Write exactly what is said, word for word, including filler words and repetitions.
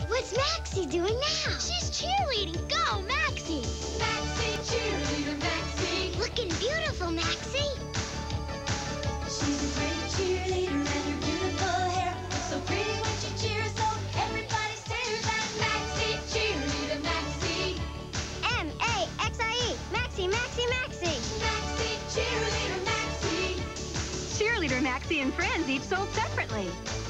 What's Maxie doing now? She's cheerleading. Go, Maxie! Maxie, cheerleader, Maxie. Looking beautiful, Maxie. She's a great cheerleader and her beautiful hair looks so pretty when she cheers, so everybody stares at Maxie, cheerleader, Maxie. M A X I E. Maxie, Maxie, Maxie. Maxie, cheerleader, Maxie. Cheerleader Maxie and friends, each sold separately.